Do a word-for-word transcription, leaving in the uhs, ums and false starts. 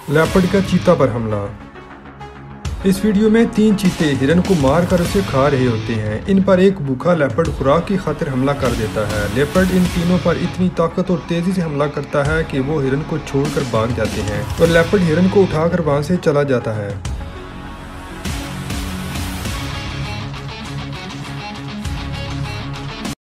Leopard का चीता पर हमला। इस वीडियो में तीन चीते हिरन को मार कर उसे खा रहे होते हैं। इन पर एक भूखा लेपर्ड खुराक की खातिर हमला कर देता है। लेपर्ड इन तीनों पर इतनी ताकत और तेजी से हमला करता है कि वो हिरन को छोड़कर भाग जाते हैं और लेपर्ड हिरन को उठाकर वहां से चला जाता है।